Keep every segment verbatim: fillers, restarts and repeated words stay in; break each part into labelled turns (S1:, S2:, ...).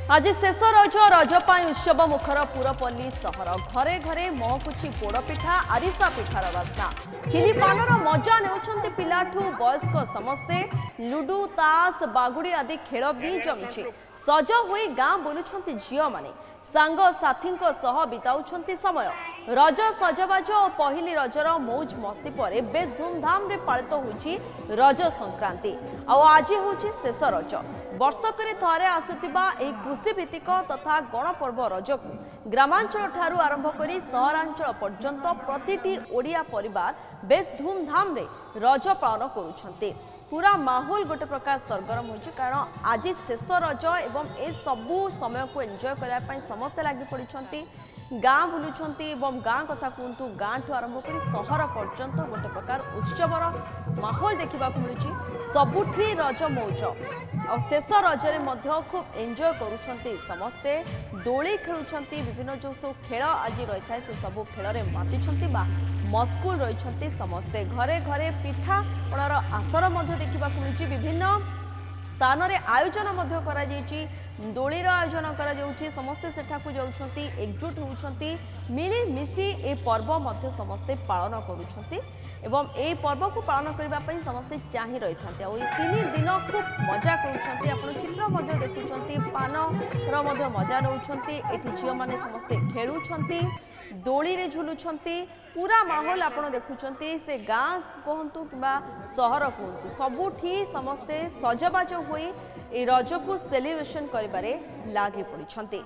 S1: आज शेष रज रजपाई उत्सव मुखर पुरपल्ली सहर घरे घरे महकुची पोड़पिठा आरिसा पिठार बास्ना खिली पानर मजा नेउछंती पिलाठू वयस्क समस्ते लुडु तास बागुड़ी आदि खेल भी जमी सज होई गाँ बुलुछंती झियो माने सांग साथी सह बिताउछंती समय रज सजबाज और पहिली रजर मौज मस्ती पर बेस धूमधाम रे पालित होउची रज संक्रांति आ आज होउची शेष रज वर्षकरे थरे आसुतिबा एही कृषि भित्तिक तथा गणपर्व रज को ग्रामांचल ठारू आरंभ करी सहरांचल पर्यंत प्रतिटी ओडिया परिवार बेस धूमधाम रे रज पालन करुछंती। पूरा माहौल गोटे प्रकार सरगरम होची कारण आज शेष रज एवं ए सबू समय को एंजॉय करबा पई समस्त लागि पड़िछंती गाँ बुलुछंती एवं गाँ कथा कहतु गाँ ठू आरंभ करी सहर पर्यंत गोटे प्रकार उत्सवर माहौल देखा मिलूँ सबुठी रज मौज और शेष रजरे मध्य खूब एंजॉय करुछंती समस्ते दोली खेलुछंती विभिन्न जो सब खेल आज रही है से सब खेल में मातिछंती बा मस्कुल रही समस्ते घरे घरे पिठा पणार आसर देखा मिलूँ विभिन्न स्थान रे आयोजन मध्य करा जायछि दोलीर आयोजन करा जाउछि समस्ते सेठाकु जाउछंती एकजुट होउछंती मिली मिसी ए पर्व मध्य समस्ते पालन करूछंती एवं ए पर्व को पालन करबा पई समस्ते चाहि रही थांते आ ए तीन दिन खूब मजा करूछंती आपण चित्र मध्य देखुछंती पान रो मध्य मजा नउछंती एठी झियो माने समस्ते खेलुछंती दोली रे झुलुछंती पूरा माहौल आपण देखुछंती से गाँ कहतु कि सहर कहतु सबुठी समस्ते सजबाज होई ए रज को सेलिब्रेशन करिबारे लागी पड़िछंती।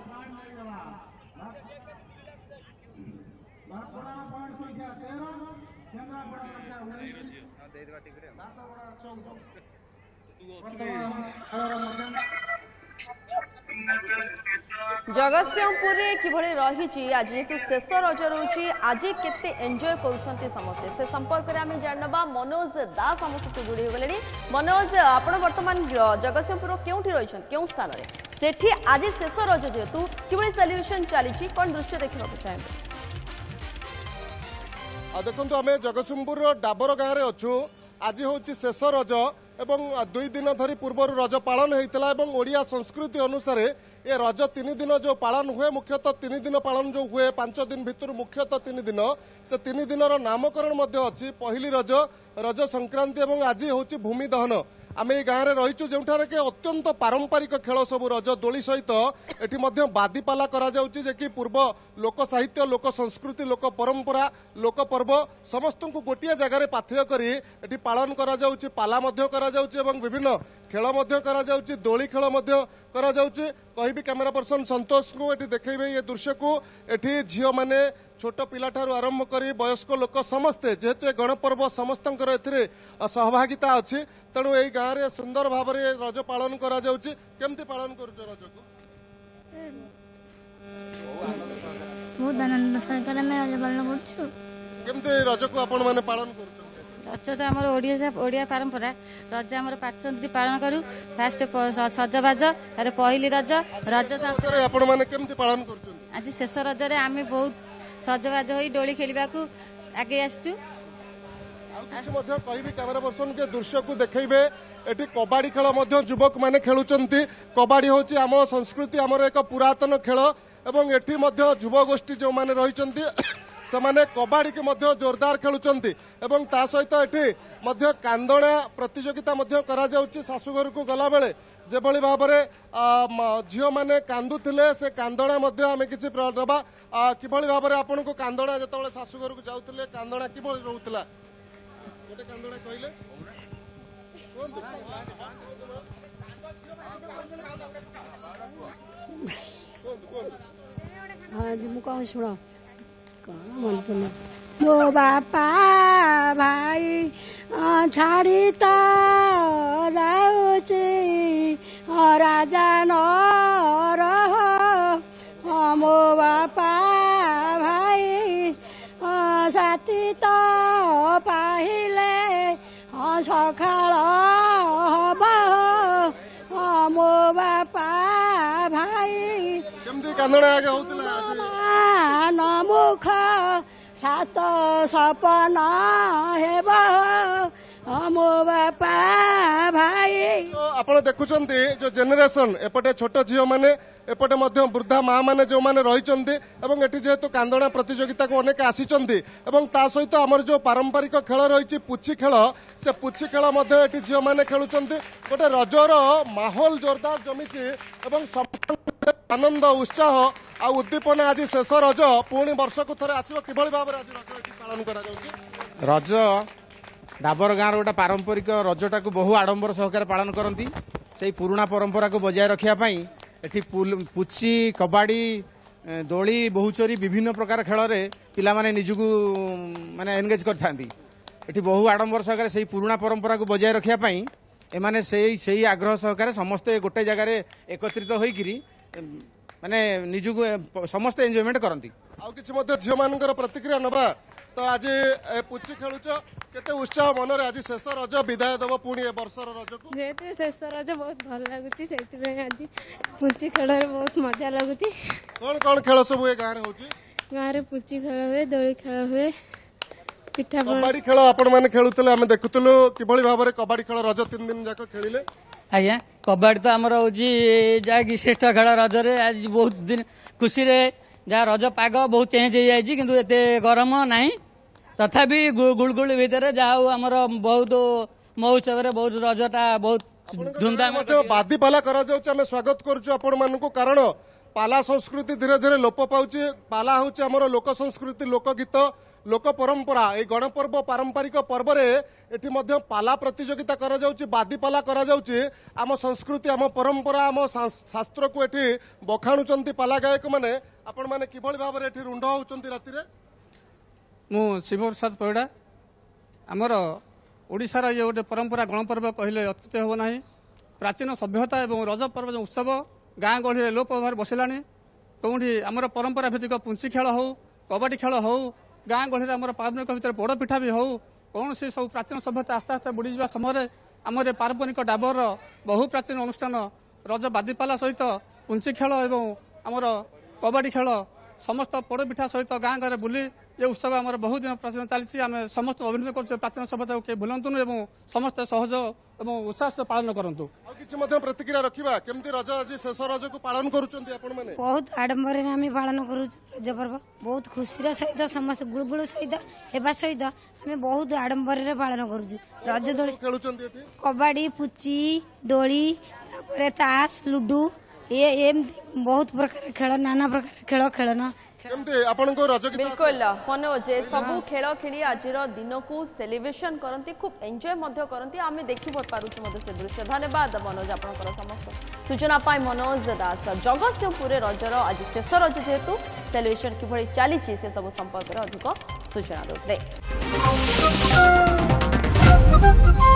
S1: जगतसिंहपुर किभली रही आज जेतु शेष रज रही आज केते एंजॉय करुछंती समस्ते से संपर्क में आम जानबा मनोज दास आम सहित जोड़ी गले। मनोज आपण वर्तमान जगतसिंहपुर केउठी रही केउ स्थान रे सेठी आज शेष रज जेतु किभली सेलिब्रेशन चली कौन दृश्य देखा चाहे
S2: देखो आम जगतसिंहपुर डाबर गाँव में अच्छु आज हूँ शेष रज एवं दुई दिन धरी पूर्व रज पालन होता है ओडिया संस्कृति अनुसार ये रज तीन दिन जो पालन हुए मुख्यतः तीन दिन पालन जो हुए पांच दिन भितर मुख्यतः तीन दिन से तीन दिन नामकरण अच्छी पहली रज रज संक्रांति और आज हूँ भूमि दहन आम ये गाँव में रहीचु जो अत्यंत पारंपरिक खेल सब रज दोली सहित एटी बादीपाला करा जाउची जे कि पूर्व लोक साहित्य लोक संस्कृति लोक परंपरा लोक पर्व समस्त को गोटे जगार पाथेय करी एटी पालन करा जाउची पाला मध्य करा जाउची एवं विभिन्न खेल मध्य करा जाउची दोली खेल मध्य करा जाउची कहिबी कैमरा पर्सन संतोष को एटी देखैबे ये दृश्य को एटी झियो माने छोट पिला ठारू आरंभ करी वयस्क लोक समस्ते जेहेतु ए गणपर्व समस्तंकर एथिरे सहभागिता अछि तेणु एई गाँव रे सुंदर भाव रे रज पालन करा जाउची केमती पालन करूछ रज को
S3: बहुत आनंद सहकारे में रज पालन करछु
S2: केमती रज को आपण माने पालन करूछ
S3: रज तो आमर ओडिया ओडिया परंपरा रज आमर पाँच दिन पालन करू फास्ट सजबाज तारे पहली रज रज
S2: संक्रांति आपण माने केमती पालन करूछ
S3: आज शेष रज रे आमे बहुत सजबाज होई डोली खेलिबा को आगे आछू
S2: कैमरा पर्सन के दृश्य को देखैबे एटी कबाड़ी खेल मध्य युवक माने खेलुचंती कबाड़ी होची आम संस्कृति आमर एक पुरातन खेल एवं एटी मध्य युव गोष्ठी जो माने रहिचंती सेमाने कबाड़ी के मध्य जोरदार खेलुचंती एवं ता सहित एटी मध्य कांदणा प्रतियोगिता मध्य करा जाउची सासुघर को गला बेले जेभली भाव में झील मैंने कांदुले से कांदणा आम कि नवा किभली भाव में आपन को कांदणा जो शाशुघर को जाऊे कांदणा कि रोला गोटे कांदणा कहले
S4: कौन शुण मो बापा भाई छाड़ी तो जाऊची राजा न मो बापा भाई साथी तो पाहिले सकाल हम मो बापा भाई नमुख सात सपन हेब हाँ मो बापा भाई
S2: तो आपण देखुचंती जो जेनेरेशन एपटे छोट झील माने एपटे मध्य वृद्धा माँ माने जो माने रहिचंती एवं एठी जेहेतु कांदणा प्रतियोगिता को अनेक आसीचंती एवं ता सहित हमर जो पारंपरिक खेल रही पुची खेल से पुची खेल मध्य एठी झील माने खेलुचंती गोटे रजर माहौल जोरदार जमीची एवं समस्त आनंद उत्साह आ उद्दीपना आज शेष रज पुणी वर्ष को थरे आसीबो किभଳି भाबरे आज रज एठी पालन करा जाउची
S5: रज डाबर गाँव गोटे पारंपरिक रजटा को बहु आडंबर सहकार पालन करती से पुराणा परंपरा को बजाय रखापी एठी पुची कबाड़ी दोली बहुचोरी विभिन्न प्रकार खेल में पिला माने निजको माने एनगेज करती बहु आडंबर सहकार से पुराणा परंपरा को बजाय रखापी एमाने से आग्रह सहकार समस्ते गोटे जगार एकत्रित होकर माने निजको समस्ते एंजॉयमेंट करती
S2: आउ किछि मध्य झियो मानकर प्रतिक्रिया नबा तो आज ए पुची खेलुच केते उत्साह मनरे आज शेष रज विदाय देव पुणी ए वर्षर रज को
S6: जेते शेष रज बहुत भल लागुची सेति में आज पुची खेल रे बहुत मजा लागुची
S2: कोन कोन खेल सब ए गां रे होची
S6: गां रे पुची खेल हुए दोली खेल हुए पिठा
S2: कबाड़ी खेल आपण माने खेलुतले हम देखुतलु किभଳି भाबरे कबाड़ी खेल रज तीन दिन जाक खेलिले
S7: आज्ञा कबाड़ी तो आमर हूँ जहाँकि श्रेष्ठ खेल रजरे आज बहुत दिन खुशी रे जहाँ रज पाग बहुत चेंज हो जाए कि एत गरम ना तथापि गुड़गुड़ भितर जहाँ आमर बहुत महोत्सव बहुत रजटा बहुत धूमधाम
S2: बादी पाला करा जाउछ हम स्वागत करूछु आपण मानकु कारण पाला संस्कृति धीरे धीरे लोप पाउछि पाला होछि हमर लोक संस्कृति लोकगीत लोक परंपरा ए गणपर्व पारंपरिक पर्व रे एठी मध्य पाला प्रतियोगिता करा जाउछि बादी पाला करा जाउछि आम संस्कृति आम परंपरा आम शास्त्र को एठी बखाणुचंती पाला गायक माने आपण माने किभଳି भाबरे एठी रुंड होउचंती राति रे
S8: मु शिवप्रसाद परिड़ा आमर ओडिशार ये गोटे परंपरा गणपर्व कहले अत्युत हो ना प्राचीन सभ्यता और रज पर्व जो उत्सव गाँ गहली लोप भाव बसिलानी कौटी आमर परंपरा भित्तिक पुंची खेल हो कबाड़ी खेल हो गाँ गहली आमर पारंपरिक भितर पोड़ पिठा भी हो कौन से सब प्राचीन सभ्यता आस्ते आस्ते बुड़ी जा समय आमर पारंपरिक डाबर बहु प्राचीन अनुष्ठान रज बादीपाला सहित पुंची खेल और आमर कबाड़ी खेल समस्त पोड़ पिठा सहित गाँ गाँव बुली ये उत्सव आम बहुत दिन प्राचीन चली आम समस्त अभिनंदन कर प्राचीन सभ्यता को भूलतुन और समस्त सहज और उत्साह से पालन करूँ
S2: प्रतिक्रिया रखा केमती रज आज शेष रज को पालन करुचंती आपण माने
S9: बहुत आडंबर आम पालन करूँ रज पर्व बहुत खुशी सहित समस्त गुड़गुड़ सहित हेबा सहित आम बहुत आडंबर पालन करूँ रज दोली
S2: खेलुचंती
S9: कबाड़ी पुची दोली ताश लुडू ये एमती बहुत प्रकार खेल नाना प्रकार खेल खेलन
S1: बिल्कुल मनोज सबू खेल खेली आज दिन को सेलिब्रेशन करती खूब एंजॉय करती आम देखी पार्छ से दृश्य धन्यवाद मनोज आप समस्त सूचना पाई मनोज दास जगतसिंहपुर रजर आज शेष रज जेहेतु सेलिब्रेशन किभଳି चली से सब संपर्क में अधिक सूचना देते।